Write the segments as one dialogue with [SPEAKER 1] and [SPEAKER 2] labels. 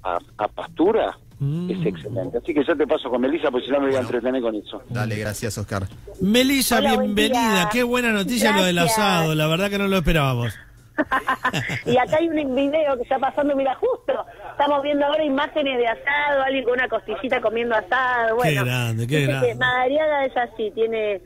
[SPEAKER 1] a pastura, es excelente. Así que yo te paso con Melissa, porque si no me voy a entretener con eso.
[SPEAKER 2] Dale, gracias, Oscar.
[SPEAKER 3] Melissa,
[SPEAKER 4] Hola,
[SPEAKER 3] bienvenida. Qué buena noticia lo del asado, la verdad que no lo esperábamos.
[SPEAKER 4] Y acá hay un video que está pasando, mira, justo estamos viendo ahora imágenes de asado, alguien con una costillita comiendo asado. Bueno,
[SPEAKER 3] qué grande, qué grande.
[SPEAKER 4] Madariaga es así, tiene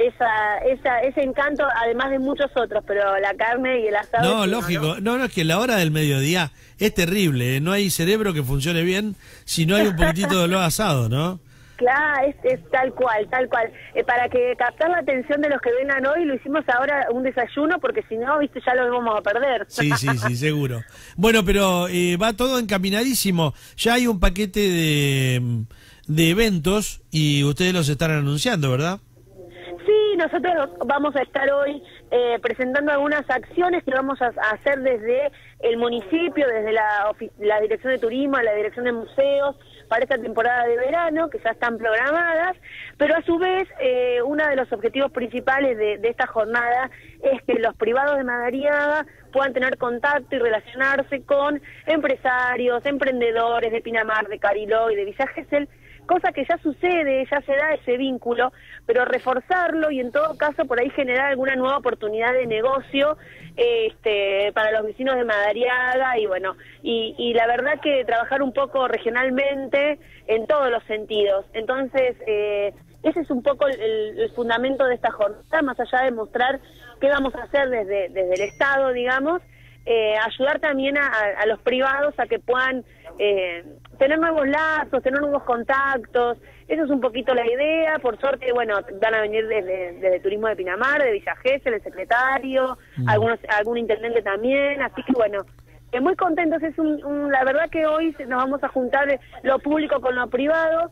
[SPEAKER 4] ese encanto, además de muchos otros, pero la carne y el asado...
[SPEAKER 3] No, lógico. No, es que la hora del mediodía es terrible, ¿eh? No hay cerebro que funcione bien si no hay un poquitito de olor asado, ¿no?
[SPEAKER 4] Claro, es tal cual. Para que captar la atención de los que vengan hoy, lo hicimos ahora un desayuno, porque si no, viste, ya lo vamos a perder.
[SPEAKER 3] Sí, seguro. Bueno, pero va todo encaminadísimo. Ya hay un paquete de eventos y ustedes los están anunciando, ¿verdad?
[SPEAKER 4] Sí, nosotros vamos a estar hoy presentando algunas acciones que vamos a hacer desde el municipio, desde la Dirección de Turismo, la Dirección de Museos, para esta temporada de verano, que ya están programadas, pero a su vez uno de los objetivos principales de esta jornada es que los privados de Madariaga puedan tener contacto y relacionarse con empresarios, emprendedores de Pinamar, de Cariló y de Villa Gesell, cosa que ya sucede, ya se da ese vínculo, pero reforzarlo y en todo caso por ahí generar alguna nueva oportunidad de negocio para los vecinos de Madariaga y bueno, y la verdad que trabajar un poco regionalmente en todos los sentidos. Entonces, ese es un poco el fundamento de esta jornada, más allá de mostrar qué vamos a hacer desde el Estado, digamos, ayudar también a los privados a que puedan tener nuevos lazos, tener nuevos contactos. Eso es un poquito la idea. Por suerte, bueno, van a venir desde Turismo de Pinamar, de Villa Gesell, el secretario, algún intendente también, así que bueno, muy contentos. Es la verdad que hoy nos vamos a juntar lo público con lo privado,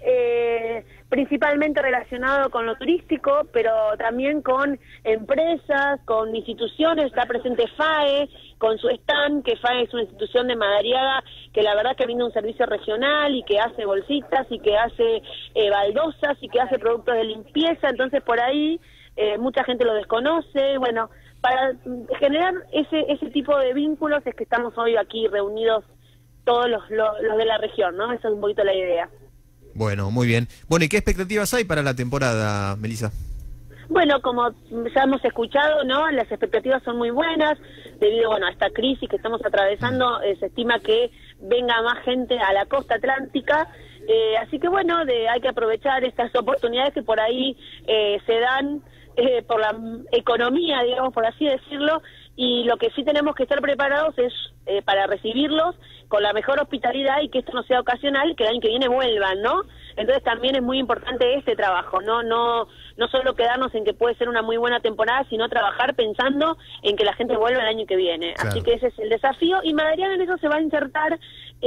[SPEAKER 4] principalmente relacionado con lo turístico, pero también con empresas, con instituciones. Está presente FAE con su stand, que FAE es una institución de Madariaga que la verdad que brinda un servicio regional y que hace bolsitas y que hace baldosas y que hace productos de limpieza. Entonces por ahí mucha gente lo desconoce. Bueno, para generar ese tipo de vínculos es que estamos hoy aquí reunidos todos los de la región, ¿no? Esa es un poquito la idea.
[SPEAKER 2] Bueno, muy bien. Bueno, ¿y qué expectativas hay para la temporada, Melissa?
[SPEAKER 4] Bueno, como ya hemos escuchado, ¿no? Las expectativas son muy buenas, debido, bueno, a esta crisis que estamos atravesando. Se estima que venga más gente a la costa atlántica, así que bueno, hay que aprovechar estas oportunidades que por ahí se dan por la economía, digamos, por así decirlo, y lo que sí tenemos que estar preparados es para recibirlos con la mejor hospitalidad y que esto no sea ocasional, que el año que viene vuelvan, ¿no? Entonces también es muy importante este trabajo, no solo quedarnos en que puede ser una muy buena temporada, sino trabajar pensando en que la gente vuelva el año que viene. Claro. Así que ese es el desafío, y Madariaga en eso se va a insertar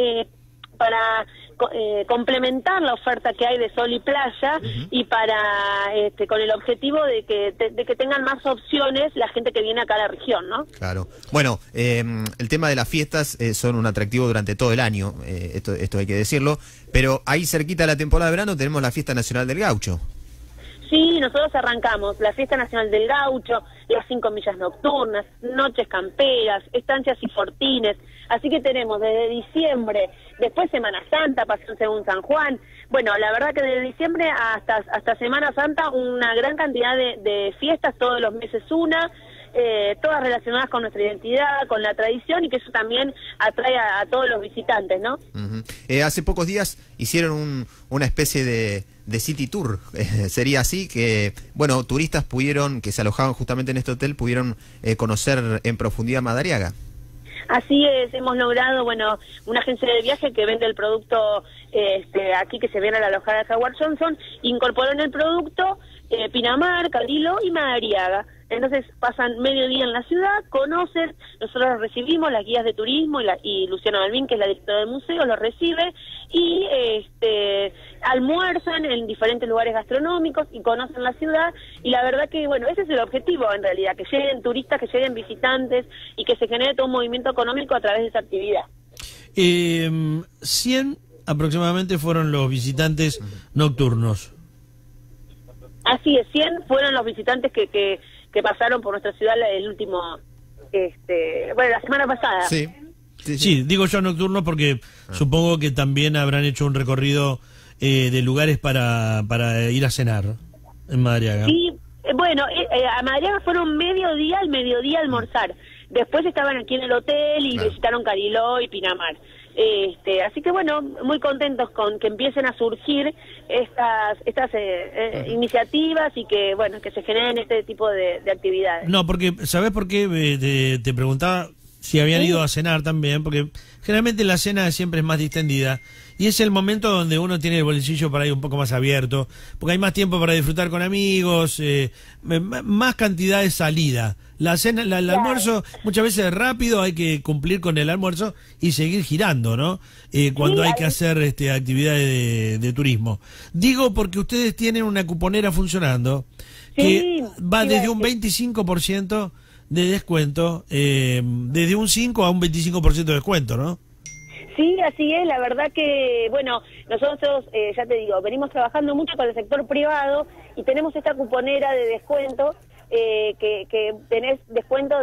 [SPEAKER 4] para complementar la oferta que hay de sol y playa, y para con el objetivo de que tengan más opciones la gente que viene acá a la región, ¿no? Claro.
[SPEAKER 2] Bueno, el tema de las fiestas son un atractivo durante todo el año, esto hay que decirlo, pero ahí cerquita de la temporada de verano tenemos la Fiesta Nacional del Gaucho.
[SPEAKER 4] Sí, nosotros arrancamos la Fiesta Nacional del Gaucho, las 5 millas nocturnas, noches camperas, estancias y fortines. Así que tenemos desde diciembre, después Semana Santa, Pasión según San Juan. Bueno, la verdad que desde diciembre hasta Semana Santa una gran cantidad de fiestas, todos los meses una, todas relacionadas con nuestra identidad, con la tradición, y que eso también atrae a todos los visitantes, ¿no?
[SPEAKER 2] Hace pocos días hicieron una especie de City Tour, sería así, que bueno, turistas que se alojaban justamente en este hotel pudieron conocer en profundidad Madariaga.
[SPEAKER 4] Así es, hemos logrado, bueno, una agencia de viaje que vende el producto aquí, que se viene a la alojada de Howard Johnson, incorporó en el producto Pinamar, Cariló y Madariaga. Entonces pasan medio día en la ciudad, conocen, nosotros los recibimos, las guías de turismo y Luciana Balbín, que es la directora del museo, los recibe y almuerzan en diferentes lugares gastronómicos y conocen la ciudad. Y la verdad que, bueno, ese es el objetivo en realidad, que lleguen turistas, que lleguen visitantes y que se genere todo un movimiento económico a través de esa actividad.
[SPEAKER 3] 100 aproximadamente fueron los visitantes nocturnos.
[SPEAKER 4] Así es, 100 fueron los visitantes que pasaron por nuestra ciudad el último, la semana pasada.
[SPEAKER 2] Sí.
[SPEAKER 3] Sí, digo yo nocturnos porque supongo que también habrán hecho un recorrido de lugares para ir a cenar en Madariaga.
[SPEAKER 4] Sí, bueno, a Madariaga fueron al mediodía a almorzar. Después estaban aquí en el hotel y visitaron Cariló y Pinamar. Así que bueno, muy contentos con que empiecen a surgir estas iniciativas y que bueno, que se generen este tipo de actividades.
[SPEAKER 3] No, porque ¿sabés por qué te preguntaba si habían ido a cenar también? Porque generalmente la cena siempre es más distendida y es el momento donde uno tiene el bolsillo para ir un poco más abierto, porque hay más tiempo para disfrutar con amigos, más cantidad de salida. La cena, el almuerzo muchas veces es rápido, hay que cumplir con el almuerzo y seguir girando, ¿no? Cuando hay que hacer actividades de turismo. Digo porque ustedes tienen una cuponera funcionando que va desde un 25% de descuento, desde un 5 a un 25% de descuento, ¿no?
[SPEAKER 4] Sí, así es, la verdad que, bueno, nosotros, ya te digo, venimos trabajando mucho con el sector privado y tenemos esta cuponera de descuento, que tenés descuento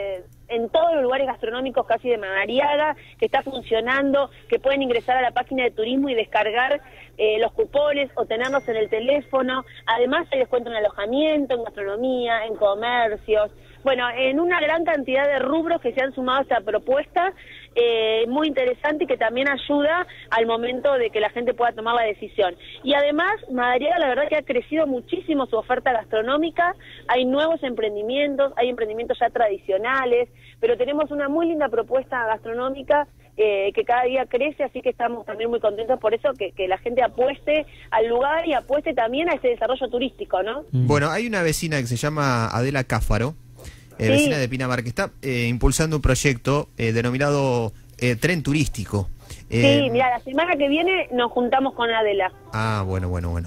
[SPEAKER 4] en todos los lugares gastronómicos casi de Madariaga, que está funcionando, que pueden ingresar a la página de turismo y descargar los cupones o tenerlos en el teléfono. Además hay descuento en alojamiento, en gastronomía, en comercios, bueno, en una gran cantidad de rubros que se han sumado a esta propuesta, muy interesante y que también ayuda al momento de que la gente pueda tomar la decisión. Y además, Madariaga la verdad que ha crecido muchísimo su oferta gastronómica, hay nuevos emprendimientos, hay emprendimientos ya tradicionales, pero tenemos una muy linda propuesta gastronómica que cada día crece, así que estamos también muy contentos por eso, que la gente apueste al lugar y apueste también a ese desarrollo turístico, ¿no?
[SPEAKER 2] Bueno, hay una vecina que se llama Adela Cáfaro, vecina de Pinamar, que está impulsando un proyecto denominado Tren Turístico.
[SPEAKER 4] Sí, mira, la semana que viene nos juntamos con Adela.
[SPEAKER 2] Ah, bueno.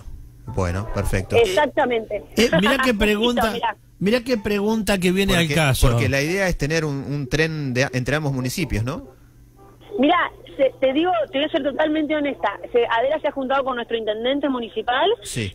[SPEAKER 2] Bueno, perfecto.
[SPEAKER 4] Exactamente.
[SPEAKER 3] Mirá qué pregunta, mirá qué pregunta que viene al caso.
[SPEAKER 2] Porque la idea es tener un tren entre ambos municipios, ¿no?
[SPEAKER 4] Mira, te digo, te voy a ser totalmente honesta. Adela se ha juntado con nuestro intendente municipal.
[SPEAKER 2] Sí.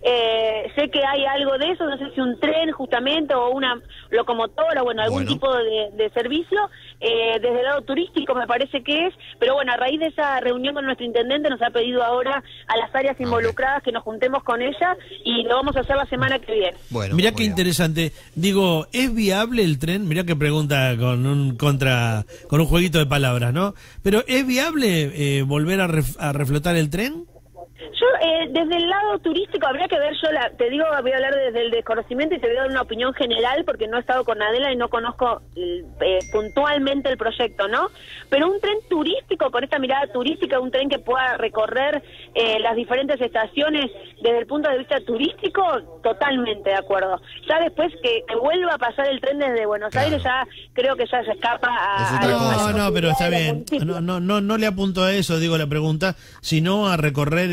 [SPEAKER 4] Sé que hay algo de eso, no sé si un tren justamente o una locomotora, bueno, algún tipo de servicio. Desde el lado turístico me parece que es, pero bueno, a raíz de esa reunión con nuestro intendente nos ha pedido ahora a las áreas involucradas que nos juntemos con ella y lo vamos a hacer la semana que viene.
[SPEAKER 2] Bueno,
[SPEAKER 3] mirá qué interesante. Digo, ¿es viable el tren? Mirá qué pregunta con un jueguito de palabras, ¿no? Pero ¿es viable volver a reflotar el tren?
[SPEAKER 4] Yo, desde el lado turístico, habría que ver, te digo, voy a hablar desde el desconocimiento y te voy a dar una opinión general porque no he estado con Adela y no conozco puntualmente el proyecto, ¿no? Pero un tren turístico, con esta mirada turística, un tren que pueda recorrer las diferentes estaciones desde el punto de vista turístico, totalmente de acuerdo. Ya después que vuelva a pasar el tren desde Buenos Aires, ya creo que ya se escapa a...
[SPEAKER 3] No, pero está bien. No le apunto a eso, digo la pregunta, sino a recorrer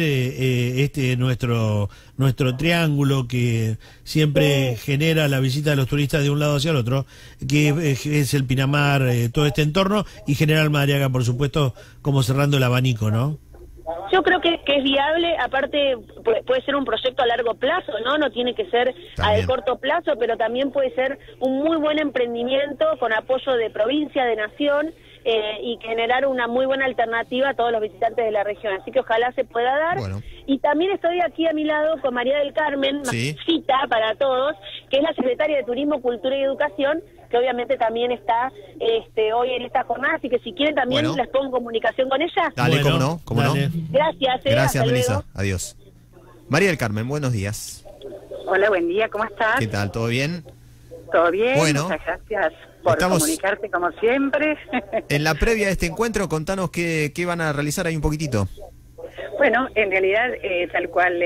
[SPEAKER 3] nuestro triángulo que siempre genera la visita de los turistas de un lado hacia el otro, que es el Pinamar, todo este entorno, y General Madariaga, por supuesto, como cerrando el abanico, ¿no?
[SPEAKER 4] Yo creo que es viable, aparte puede ser un proyecto a largo plazo, ¿no? No tiene que ser a corto plazo, pero también puede ser un muy buen emprendimiento con apoyo de provincia, de nación, y generar una muy buena alternativa a todos los visitantes de la región. Así que ojalá se pueda dar. Bueno. Y también estoy aquí a mi lado con María del Carmen, una cita para todos, que es la secretaria de Turismo, Cultura y Educación, que obviamente también está hoy en esta jornada, así que si quieren también les pongo en comunicación con ella.
[SPEAKER 2] Dale, cómo no.
[SPEAKER 4] Gracias.
[SPEAKER 2] Gracias, Melissa. Adiós. María del Carmen, buenos días.
[SPEAKER 5] Hola, buen día, ¿cómo estás?
[SPEAKER 2] ¿Qué tal? ¿Todo bien?
[SPEAKER 5] Todo bien,
[SPEAKER 2] bueno,
[SPEAKER 5] muchas gracias por comunicarte como siempre.
[SPEAKER 2] En la previa de este encuentro, contanos qué van a realizar ahí un poquitito.
[SPEAKER 5] Bueno, en realidad, tal cual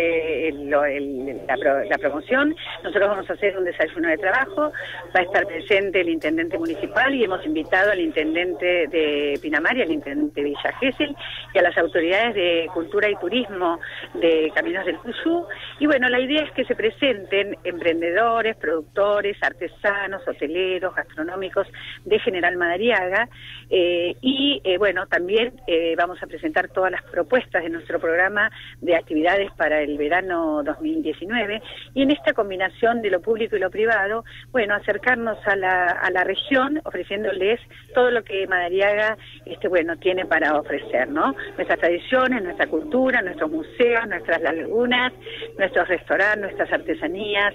[SPEAKER 5] la promoción, nosotros vamos a hacer un desayuno de trabajo, va a estar presente el intendente municipal y hemos invitado al intendente de Pinamar y al intendente de Villa Gesell y a las autoridades de Cultura y Turismo de Caminos del Cuyú. Y bueno, la idea es que se presenten emprendedores, productores, artesanos, hoteleros, gastronómicos de General Madariaga y bueno, también vamos a presentar todas las propuestas de nuestro nuestro programa de actividades para el verano 2019, y en esta combinación de lo público y lo privado, bueno, acercarnos a la región, ofreciéndoles todo lo que Madariaga bueno, tiene para ofrecer, ¿no? Nuestras tradiciones, nuestra cultura, nuestros museos, nuestras lagunas, nuestros restaurantes, nuestras artesanías,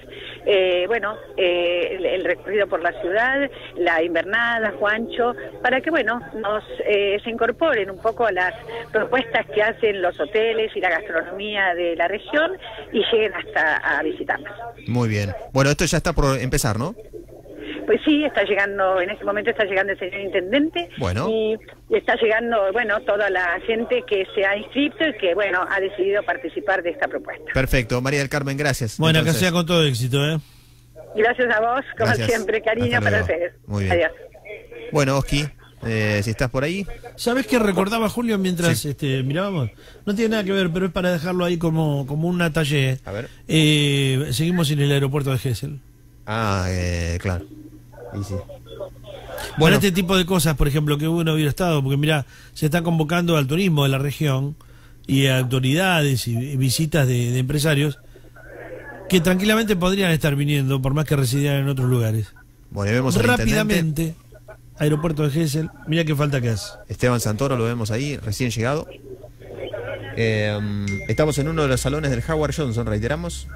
[SPEAKER 5] el recorrido por la ciudad, la invernada, Juancho, para que, bueno, se incorporen un poco a las propuestas que hacen los hoteles y la gastronomía de la región y lleguen hasta a visitarnos.
[SPEAKER 2] Muy bien. Bueno, esto ya está por empezar, ¿no?
[SPEAKER 5] Pues sí, está llegando, en este momento está llegando el señor intendente,
[SPEAKER 2] bueno,
[SPEAKER 5] y está llegando, bueno, toda la gente que se ha inscrito y que, bueno, ha decidido participar de esta propuesta.
[SPEAKER 2] Perfecto, María del Carmen, gracias.
[SPEAKER 3] Bueno, que sea con todo éxito, ¿eh?
[SPEAKER 5] Gracias a vos, como
[SPEAKER 2] Gracias.
[SPEAKER 5] siempre, cariño para ustedes.
[SPEAKER 2] Muy bien.
[SPEAKER 5] Adiós.
[SPEAKER 2] Bueno, Oski, si estás por ahí.
[SPEAKER 3] ¿Sabés qué recordaba Julio mientras mirábamos? No tiene nada que ver, pero es para dejarlo ahí como un atalle.
[SPEAKER 2] A ver.
[SPEAKER 3] Seguimos en el aeropuerto de Gesell.
[SPEAKER 2] Claro. Y sí.
[SPEAKER 3] Bueno, este tipo de cosas, por ejemplo, que uno hubiera estado, porque mira, se está convocando al turismo de la región y a autoridades y visitas de empresarios que tranquilamente podrían estar viniendo, por más que residieran en otros lugares.
[SPEAKER 2] Bueno, y vemos al
[SPEAKER 3] rápidamente, aeropuerto de Gesell, mira qué falta que hace.
[SPEAKER 2] Esteban Santoro, lo vemos ahí, recién llegado. Estamos en uno de los salones del Howard Johnson, reiteramos.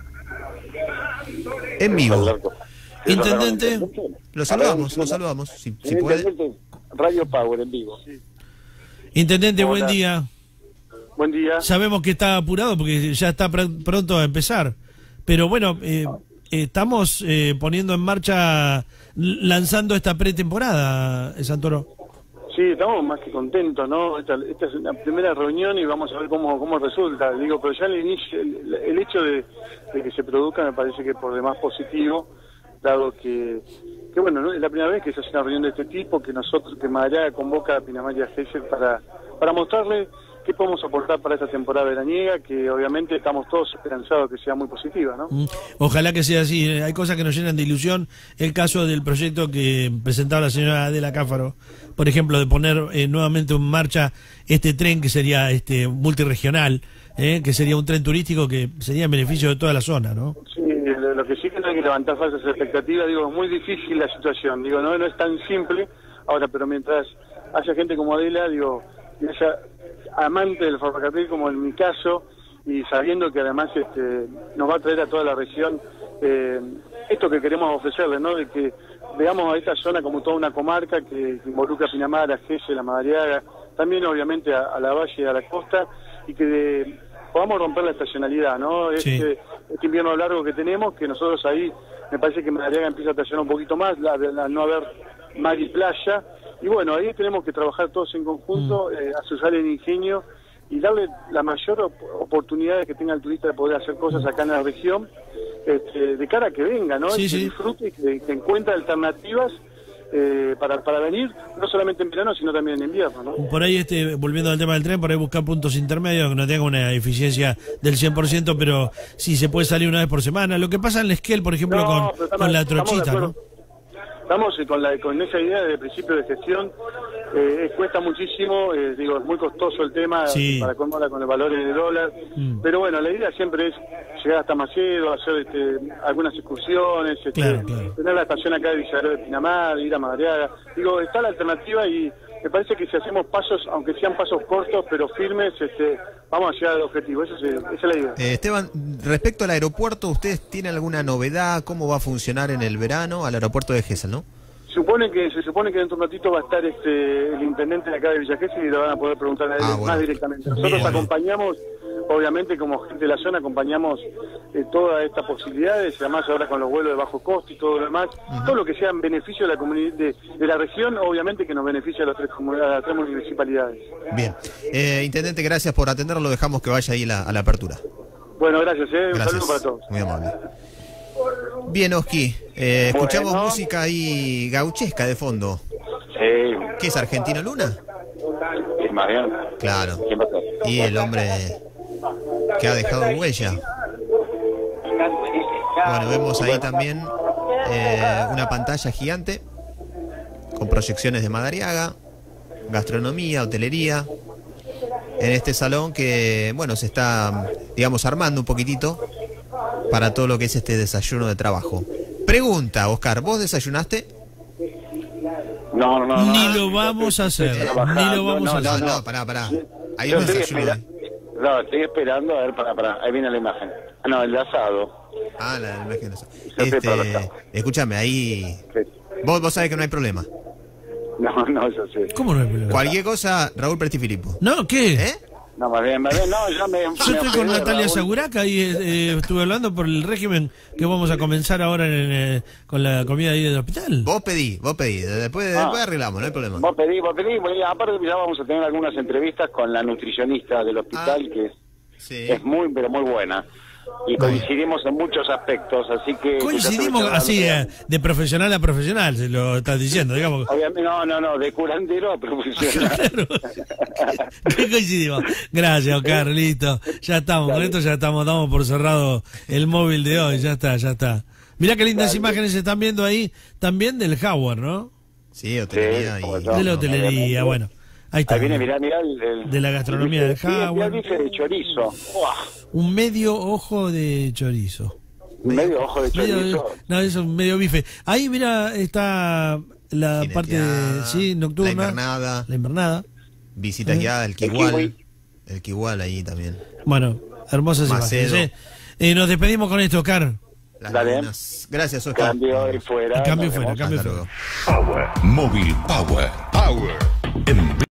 [SPEAKER 2] En vivo.
[SPEAKER 3] Intendente,
[SPEAKER 2] Lo saludamos, si puede.
[SPEAKER 1] Radio Power en vivo.
[SPEAKER 3] Intendente,
[SPEAKER 1] Hola.
[SPEAKER 3] buen día.
[SPEAKER 1] Buen día.
[SPEAKER 3] Sabemos que está apurado porque ya está pronto a empezar, pero bueno, estamos poniendo en marcha, lanzando esta pretemporada, Santoro.
[SPEAKER 6] Sí, estamos más que contentos, ¿no? Esta es una primera reunión y vamos a ver cómo resulta. Digo, pero ya al inicio, el hecho de que se produzca me parece que por demás positivo, dado que bueno, ¿no? Es la primera vez que se hace una reunión de este tipo, que Madariaga convoca a Pinamar y a Gesell para mostrarle qué podemos aportar para esta temporada veraniega, que obviamente estamos todos esperanzados que sea muy positiva, ¿no?
[SPEAKER 3] Ojalá que sea así. Hay cosas que nos llenan de ilusión. El caso del proyecto que presentaba la señora Adela Cáfaro, por ejemplo, de poner nuevamente en marcha este tren que sería multirregional, que sería un tren turístico que sería en beneficio de toda la zona, ¿no?
[SPEAKER 6] Sí, lo que sí que no hay que levantar falsas expectativas. Digo, es muy difícil la situación. Digo, no es tan simple. Ahora, pero mientras haya gente como Adela, digo, y haya amante del ferrocarril como en mi caso, y sabiendo que además nos va a traer a toda la región esto que queremos ofrecerle, ¿no? De que veamos a esta zona como toda una comarca que involucra a Pinamar, a Gesell, a Madariaga, también obviamente a la valle y a la costa, y que podamos romper la estacionalidad, ¿no?
[SPEAKER 3] Sí.
[SPEAKER 6] Este invierno largo que tenemos, que nosotros ahí, me parece que Madariaga empieza a estacionar un poquito más, no haber mar y playa, y bueno, ahí tenemos que trabajar todos en conjunto, asociar el ingenio y darle la mayor oportunidad que tenga el turista de poder hacer cosas acá en la región, de cara a que venga, ¿no?
[SPEAKER 3] Sí,
[SPEAKER 6] y que disfrute y que encuentre alternativas para venir, no solamente en verano, sino también en invierno, ¿no?
[SPEAKER 3] Por ahí, volviendo al tema del tren, por ahí buscar puntos intermedios que no tengan una eficiencia del 100%, pero sí se puede salir una vez por semana. Lo que pasa en Esquel, por ejemplo, con la trochita, ¿no?
[SPEAKER 6] Estamos con esa idea de principio de gestión, cuesta muchísimo, es muy costoso el tema,
[SPEAKER 3] sí,
[SPEAKER 6] para cómoda con los valores de dólar, pero bueno, la idea siempre es llegar hasta Macedo, hacer algunas excursiones,
[SPEAKER 3] claro.
[SPEAKER 6] Tener la estación acá de Villarreal de Pinamar, ir a Madariaga. Está la alternativa y me parece que si hacemos pasos, aunque sean pasos cortos pero firmes, vamos a llegar al objetivo. Esa es la idea.
[SPEAKER 2] Esteban, respecto al aeropuerto, ¿ustedes tienen alguna novedad? ¿Cómo va a funcionar en el verano al aeropuerto de Gesell, no?
[SPEAKER 6] Se supone que dentro de un ratito va a estar el intendente de acá de Villa Gesell y le van a poder preguntar a él más directamente. Nosotros acompañamos, obviamente como gente de la zona, acompañamos todas estas posibilidades, además ahora con los vuelos de bajo costo y todo lo demás, todo lo que sea en beneficio de la comunidad de la región, obviamente que nos beneficia a las tres municipalidades.
[SPEAKER 2] Bien. Intendente, gracias por atenderlo, lo dejamos que vaya ahí a la apertura.
[SPEAKER 6] Bueno, gracias. Un
[SPEAKER 2] Gracias.
[SPEAKER 6] saludo para todos.
[SPEAKER 2] Muy amable. Bien, Oski, escuchamos música ahí gauchesca de fondo.
[SPEAKER 1] Sí.
[SPEAKER 2] ¿Qué es, Argentino Luna?
[SPEAKER 1] Es Mariano.
[SPEAKER 2] Claro.
[SPEAKER 1] ¿Qué pasó?
[SPEAKER 2] Y el hombre que ha dejado huella. Bueno, vemos ahí también una pantalla gigante con proyecciones de Madariaga, gastronomía, hotelería. en este salón que, bueno, se está, digamos, armando un poquitito para todo lo que es este desayuno de trabajo. Pregunta, Oscar, ¿vos desayunaste?
[SPEAKER 1] No.
[SPEAKER 3] Ni lo vamos a hacer. Ni lo vamos a hacer.
[SPEAKER 2] No, pará. Hay
[SPEAKER 1] Yo
[SPEAKER 2] un
[SPEAKER 1] estoy
[SPEAKER 2] desayuno.
[SPEAKER 1] No, estoy esperando, a ver, pará, ahí viene la imagen. No, el de asado.
[SPEAKER 2] La imagen de eso.
[SPEAKER 1] Yo estoy para el asado.
[SPEAKER 2] Escúchame, ahí...
[SPEAKER 1] Sí.
[SPEAKER 2] Vos sabés que no hay problema.
[SPEAKER 1] No, yo sé.
[SPEAKER 3] ¿Cómo no hay problema?
[SPEAKER 2] Cualquier cosa, Raúl Prestifilipo.
[SPEAKER 3] No, ¿qué?
[SPEAKER 2] ¿Eh?
[SPEAKER 1] No, más bien, no, ya me...
[SPEAKER 3] Yo estoy con Natalia
[SPEAKER 1] Raúl.
[SPEAKER 3] Saguraca y estuve hablando por el régimen que vamos a comenzar ahora con la comida ahí del hospital.
[SPEAKER 2] Vos pedí. Después arreglamos, no hay problema.
[SPEAKER 1] Vos pedí, y aparte ya vamos a tener algunas entrevistas con la nutricionista del hospital, que
[SPEAKER 2] Sí.
[SPEAKER 1] es muy, pero muy buena. Y coincidimos en muchos aspectos, así que...
[SPEAKER 3] Coincidimos así, de profesional a profesional, se lo estás diciendo, digamos.
[SPEAKER 1] Obviamente, no, de curandero a profesional.
[SPEAKER 3] Claro. ¿Qué coincidimos? Gracias, Oscar, listo. Ya estamos, con esto ya estamos, damos por cerrado el móvil de hoy, ya está. Mirá qué lindas imágenes se están viendo ahí, también del Howard, ¿no?
[SPEAKER 2] Sí, hotelería
[SPEAKER 1] Sí,
[SPEAKER 2] y...
[SPEAKER 1] como todo.
[SPEAKER 3] De la hotelería, bueno. Ahí está.
[SPEAKER 1] Ahí viene, mirá el
[SPEAKER 3] De la gastronomía del Howard.
[SPEAKER 1] El bife de chorizo. ¡Uah!
[SPEAKER 3] Un medio ojo de chorizo.
[SPEAKER 1] Medio ojo de chorizo.
[SPEAKER 3] No, eso es un medio bife. Ahí, mira, está la
[SPEAKER 2] Jineteada,
[SPEAKER 3] parte nocturna.
[SPEAKER 2] La
[SPEAKER 3] La invernada.
[SPEAKER 2] visita guiada, el Kiwal ahí también.
[SPEAKER 3] Bueno, hermosas
[SPEAKER 2] Macedo.
[SPEAKER 3] imágenes. Nos despedimos con esto, Oscar.
[SPEAKER 2] Las
[SPEAKER 1] Dale.
[SPEAKER 2] nenas. Gracias, Oscar.
[SPEAKER 1] Cambio y fuera.
[SPEAKER 3] Cambio
[SPEAKER 1] Nos
[SPEAKER 3] fuera,
[SPEAKER 1] vemos.
[SPEAKER 3] cambio
[SPEAKER 2] Hasta
[SPEAKER 3] fuera.
[SPEAKER 2] luego.
[SPEAKER 7] Móvil Power. En